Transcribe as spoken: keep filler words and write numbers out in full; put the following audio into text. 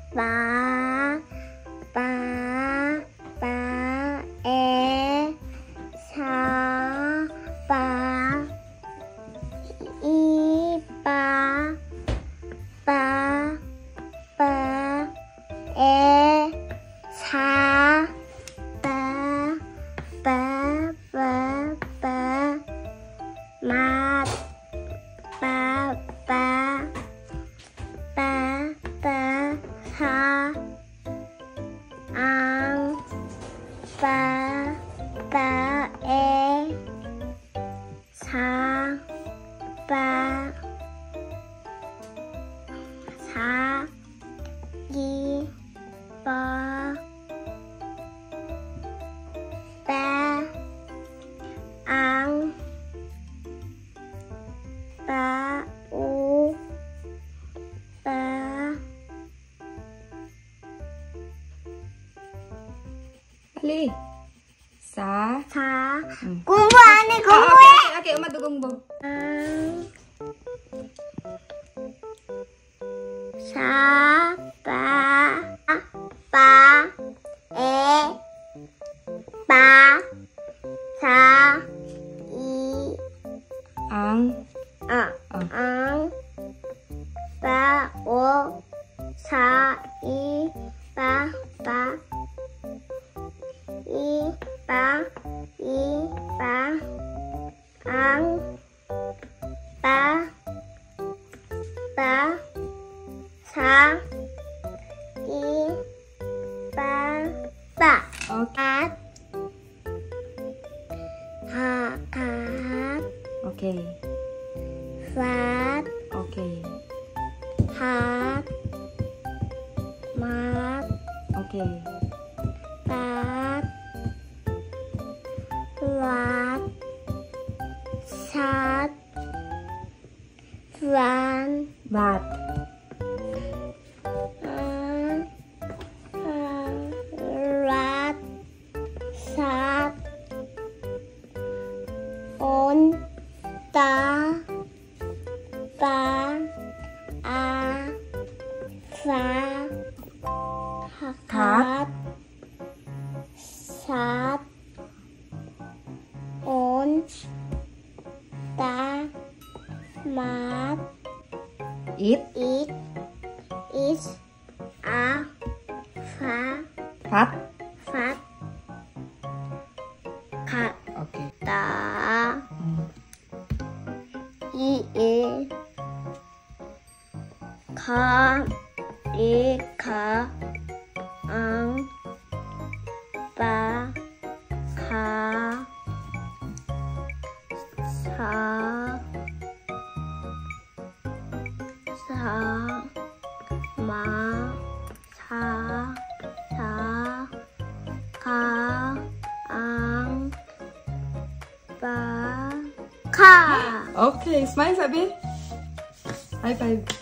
마, 빠, 빠, 에, 사, 빠, 이, 빠, 빠, 빠, 에, 사, 빠, 빠, 빠, 빠, 마, 빠, 빠, 빠, 빠, 사, 앙, 빠, 빠, 에, 사, 빠, 사, 이, 빠, 빠, 앙, 빠, 오, 빠, 빨리. 사. 사. 응. 공부 안 해, 아, 공부해! 오케이, 오케이, 엄마도 공부. 앙, 사, 빠, 빠, 에, 빠, 사, 이, 앙. 아, 어. 앙, 빠, 오, 사, 이, 빠, 빠, 이, 빠, 이, 빠, 앙, 빠, 빠, 사, 이, 빠, 빠. 오케이. 갓, 하, 갓, 오케이. 삿, 오케이. 핫, 맛, 오케이. 밭, 왓, 삿, 란, 맛. 안, 한, 랏, 삿, 온, 따, 빠, 아, 사, 갓, 삿, 온, 따, 맛, 잇. 잇, 잇, 아, 파, 밭. 밭, 갓, 오케이. 따, 음. 이, 일, 가, 이, 가, 앙, 빠, 가, 사, 사, 마, 사, 사, 가, 앙, 빠, 가. Okay, smile, Sabi. High five.